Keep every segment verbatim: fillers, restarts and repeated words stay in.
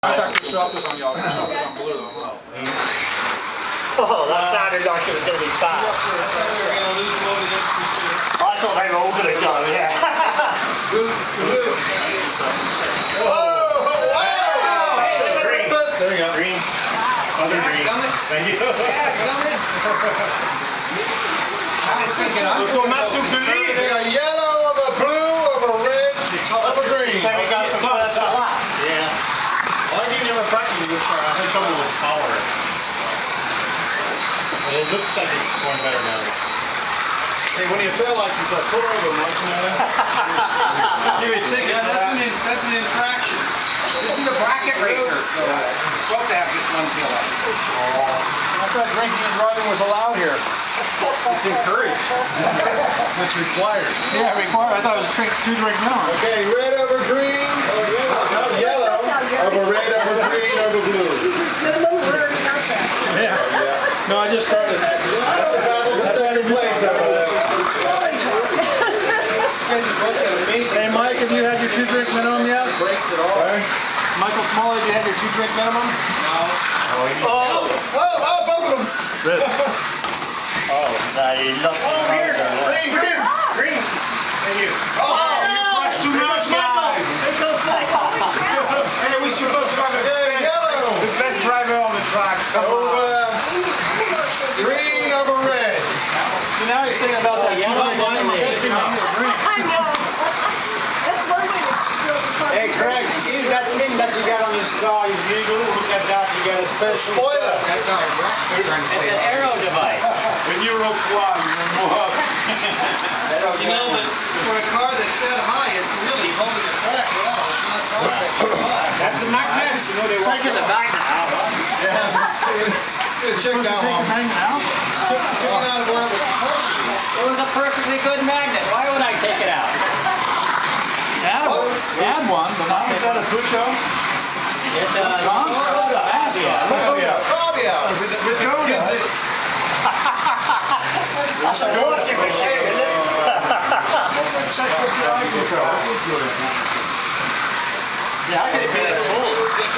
thought Christoph was on yellow. Christoph was on blue. Oh, that sounded like it was going to be bad. I thought they were all going to go, yeah. Blue, blue. Oh, wow! Hey, Green. there you go. Green. Other green. Thank you. I was thinking, I'm going not to believe a yellow, of a blue, of a red, of a green. So we go from first to last. Yeah. I didn't ever practice this part. I had trouble with power. It looks like it's going better now. Hey, when you feel like it's like, pull over, Mike. Give me a ticket. Yeah, that's an, in, that's an infraction. This is a bracket racer, so you're supposed to have just one tail light. Oh. I thought drinking and driving was allowed here. It's encouraged. It's required. Yeah, required. I thought it was a two drink minimum. Okay, red over green. Oh, yeah. No, yellow. Over red, over green, over blue. Yeah. No, I just started that. That's about the second place over there. Hey, Mike, have you had your two drink minimum yet? Breaks it all. Michael Smalley, have you had your two drink minimum? No. Oh, oh, oh, both of them. Oh, they lost Oh, the here. road there. Green, green. Green. Thank you. Oh, you flashed too much, Michael. Hey, we should both drive Okay, yellow. the best driver on the track. Over green, over red. So now he's thinking about that. Oh, mine was catching up. I know. That's one way to screw this one. Hey, Craig, is that thing that you got on this car is legal? Look at that, you got a special... Spoiler. That's how I rock. It's an aero device. When you rope fly, you move up. You know, but for a car that's that high, it's really holding the track well. It's not perfect. That's a magnet. You know, they were taking the magnet out. Check that one. It was a perfectly good magnet. Why would I take it out? Add, add one, but not is that a Pucho? It's a Fabia. Fabia. Fabia. With Yoda. That's a washing machine, isn't it? Let's check what's the eye control. Yeah, I could have been at full.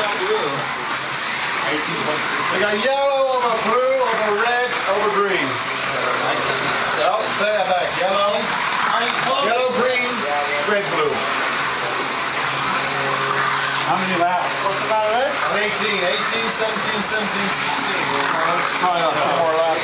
We got yellow over blue, over red, over green. Oh, say that back. Yellow, yellow, green, red, blue. How many laps? What's the matter with it? eighteen, eighteen, seventeen, seventeen, sixteen. Let's try out two more laps.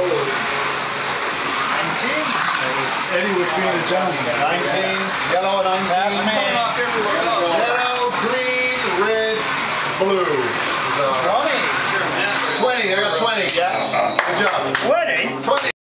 nineteen. Eddie was being a gentleman. nineteen, yellow, Pass nineteen. me. Yellow, green, red, blue. twenty. twenty, I got twenty, yeah. Good job. twenty? twenty.